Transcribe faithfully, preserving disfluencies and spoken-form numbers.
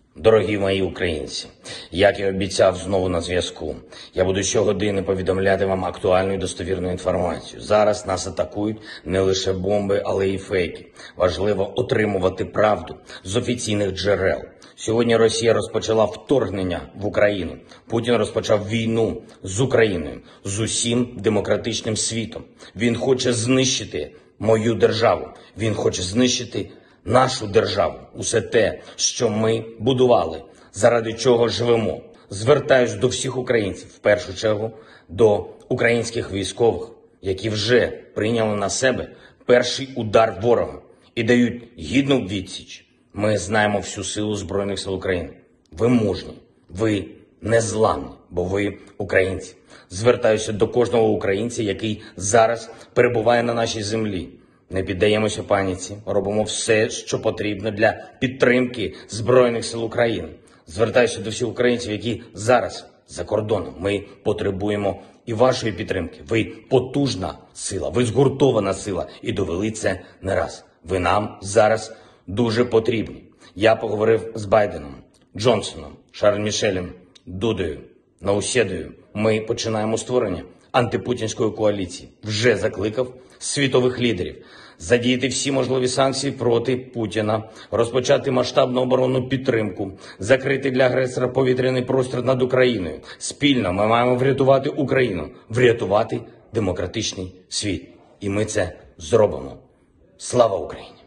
Дорогі мої українці, як і обіцяв, знову на зв'язку. Я буду щогодини повідомляти вам актуальну і достовірну інформацію. Зараз нас атакують не лише бомби, але й фейки. Важливо отримувати правду з офіційних джерел. Сьогодні Росія розпочала вторгнення в Україну. Путін розпочав війну з Україною, з усім демократичним світом. Він хоче знищити мою державу. Він хоче знищити нашу державу, усе те, що ми будували, заради чого живемо. Звертаюсь до всіх українців, в першу чергу до українських військових, які вже прийняли на себе перший удар ворога і дають гідну відсіч. Ми знаємо всю силу Збройних сил України. Ви мужні, ви незламні, бо ви українці. Звертаюся до кожного українця, який зараз перебуває на нашій землі. Не піддаємося паніці, робимо все, що потрібно для підтримки Збройних сил України. Звертаюся до всіх українців, які зараз за кордоном. Ми потребуємо і вашої підтримки. Ви потужна сила, ви згуртована сила і довели це не раз. Ви нам зараз дуже потрібні. Я поговорив з Байденом, Джонсоном, Шарль-Мішелем, Дудою, Наусєдою. Ми починаємо створення антипутінської коаліції. Вже закликав світових лідерів задіяти всі можливі санкції проти Путіна, розпочати масштабну оборонну підтримку, закрити для агресора повітряний простір над Україною. Спільно ми маємо врятувати Україну, врятувати демократичний світ. І ми це зробимо. Слава Україні!